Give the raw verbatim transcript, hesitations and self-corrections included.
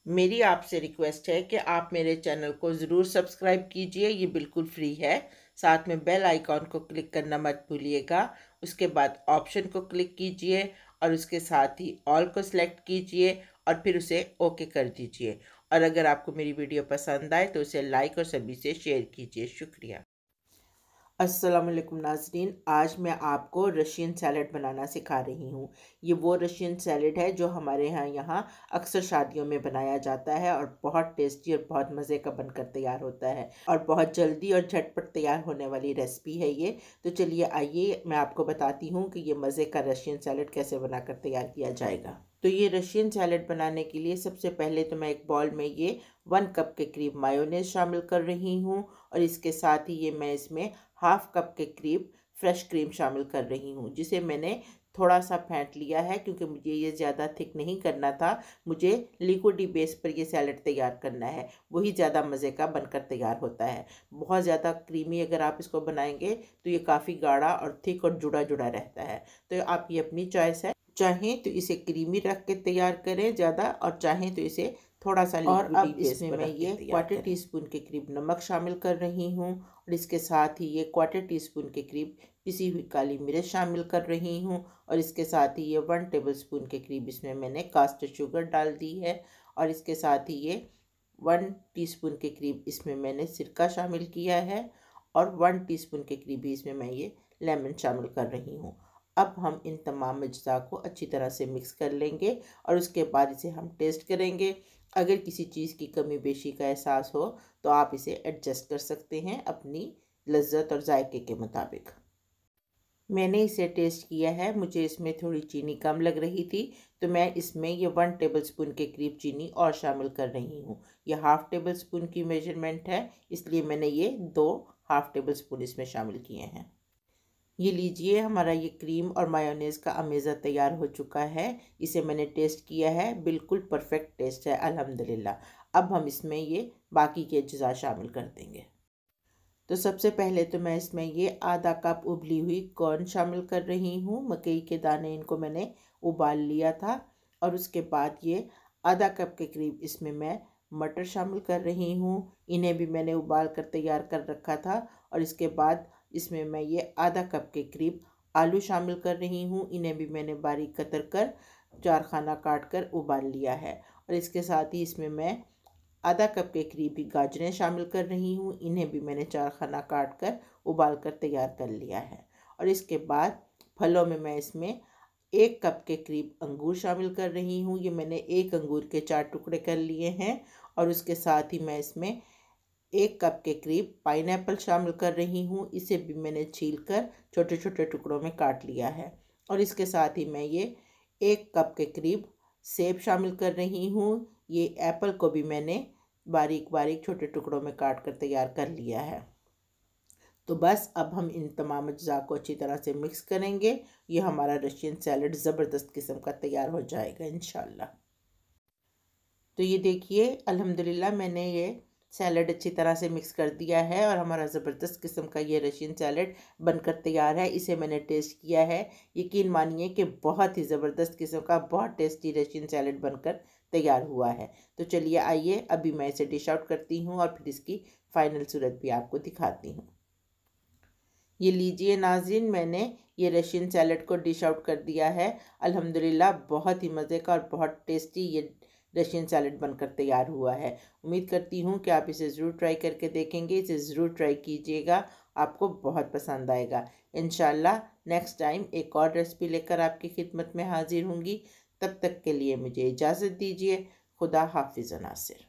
मेरी आपसे रिक्वेस्ट है कि आप मेरे चैनल को ज़रूर सब्सक्राइब कीजिए, ये बिल्कुल फ्री है। साथ में बेल आइकॉन को क्लिक करना मत भूलिएगा। उसके बाद ऑप्शन को क्लिक कीजिए और उसके साथ ही ऑल को सिलेक्ट कीजिए और फिर उसे ओके कर दीजिए। और अगर आपको मेरी वीडियो पसंद आए तो उसे लाइक और सभी से शेयर कीजिए। शुक्रिया। अस्सलाम वालेकुम नाज़रीन, आज मैं आपको रशियन सैलड बनाना सिखा रही हूँ। ये वो रशियन सैलड है जो हमारे यहाँ यहाँ अक्सर शादियों में बनाया जाता है और बहुत टेस्टी और बहुत मज़े का बनकर तैयार होता है और बहुत जल्दी और झटपट तैयार होने वाली रेसिपी है ये। तो चलिए आइए मैं आपको बताती हूँ कि ये मज़े का रशियन सैलड कैसे बनाकर तैयार किया जाएगा। तो ये रशियन सैलड बनाने के लिए सबसे पहले तो मैं एक बाउल में ये वन कप के करीब मायोनेज़ शामिल कर रही हूँ और इसके साथ ही ये मैं इसमें हाफ कप के करीब फ्रेश क्रीम शामिल कर रही हूँ, जिसे मैंने थोड़ा सा फेंट लिया है क्योंकि मुझे ये ज़्यादा थिक नहीं करना था। मुझे लिक्विडी बेस पर ये सैलड तैयार करना है, वही ज़्यादा मज़े का बनकर तैयार होता है। बहुत ज़्यादा क्रीमी अगर आप इसको बनाएंगे तो ये काफ़ी गाढ़ा और थिक और जुड़ा जुड़ा रहता है। तो आप ये अपनी चॉइस है, चाहें तो इसे क्रीमी रख के तैयार करें ज़्यादा और चाहें तो इसे थोड़ा सा और अब इसमें मैं ये क्वार्टर टी स्पून के करीब नमक शामिल कर रही हूँ और इसके साथ ही ये क्वार्टर टी स्पून के करीब पिसी हुई काली मिर्च शामिल कर रही हूँ और इसके साथ ही ये वन टेबल स्पून के करीब इसमें मैंने कास्टर शुगर डाल दी है और इसके साथ ही ये वन टीस्पून के करीब इसमें मैंने सिरका शामिल किया है और वन टीस्पून के करीब ही इसमें मैं ये लेमन शामिल कर रही हूँ। अब हम इन तमाम अज्जा को अच्छी तरह से मिक्स कर लेंगे और उसके बाद इसे हम टेस्ट करेंगे। अगर किसी चीज़ की कमी बेशी का एहसास हो तो आप इसे एडजस्ट कर सकते हैं अपनी लज्जत और जायके के मुताबिक। मैंने इसे टेस्ट किया है, मुझे इसमें थोड़ी चीनी कम लग रही थी तो मैं इसमें ये वन टेबल स्पून के करीब चीनी और शामिल कर रही हूँ। ये हाफ़ टेबल स्पून की मेजरमेंट है, इसलिए मैंने ये दो हाफ़ टेबल स्पून इसमें शामिल किए हैं। ये लीजिए, हमारा ये क्रीम और मायोनेज़ का अमेज़ा तैयार हो चुका है। इसे मैंने टेस्ट किया है, बिल्कुल परफेक्ट टेस्ट है अल्हम्दुलिल्लाह। अब हम इसमें ये बाकी के अज्जा शामिल कर देंगे। तो सबसे पहले तो मैं इसमें ये आधा कप उबली हुई कॉर्न शामिल कर रही हूँ। मकई के दाने, इनको मैंने उबाल लिया था। और उसके बाद ये आधा कप के करीब इसमें मैं मटर शामिल कर रही हूँ। इन्हें भी मैंने उबाल कर तैयार कर रखा था। और इसके बाद इसमें मैं ये आधा कप के करीब आलू शामिल कर रही हूँ। इन्हें भी मैंने बारीक कतर कर चार खाना काट कर उबाल लिया है। और इसके साथ ही इसमें मैं आधा कप के करीब भी गाजरें शामिल कर रही हूँ। इन्हें भी मैंने चार खाना काट कर उबाल कर तैयार कर लिया है। और इसके बाद फलों में मैं इसमें एक कप के करीब अंगूर शामिल कर रही हूँ। ये मैंने एक अंगूर के चार टुकड़े कर लिए हैं। और उसके साथ ही मैं इसमें एक कप के करीब पाइनएप्पल शामिल कर रही हूँ। इसे भी मैंने छील कर छोटे छोटे टुकड़ों में काट लिया है। और इसके साथ ही मैं ये एक कप के करीब सेब शामिल कर रही हूँ। ये एप्पल को भी मैंने बारीक बारीक छोटे टुकड़ों में काट कर तैयार कर लिया है। तो बस अब हम इन तमाम अज्जा को अच्छी तरह से मिक्स करेंगे। ये हमारा रशियन सैलड ज़बरदस्त किस्म का तैयार हो जाएगा इंशाल्लाह। तो ये देखिए, अल्हम्दुलिल्लाह मैंने ये सैलड अच्छी तरह से मिक्स कर दिया है और हमारा ज़बरदस्त किस्म का ये रशियन सैलड बनकर तैयार है। इसे मैंने टेस्ट किया है, यकीन मानिए कि बहुत ही ज़बरदस्त किस्म का बहुत टेस्टी रशियन सैलड बनकर तैयार हुआ है। तो चलिए आइए अभी मैं इसे डिश आउट करती हूँ और फिर इसकी फ़ाइनल सूरत भी आपको दिखाती हूँ। ये लीजिए नाज़रीन, मैंने ये रशियन सैलड को डिश आउट कर दिया है। अल्हम्दुलिल्लाह बहुत ही मज़े का और बहुत टेस्टी ये रशियन सैलड बनकर तैयार हुआ है। उम्मीद करती हूँ कि आप इसे ज़रूर ट्राई करके देखेंगे। इसे ज़रूर ट्राई कीजिएगा, आपको बहुत पसंद आएगा। इंशाल्लाह नेक्स्ट टाइम एक और रेसिपी लेकर आपकी खिदमत में हाजिर होंगी। तब तक के लिए मुझे इजाज़त दीजिए। खुदा हाफिज़ नासिर।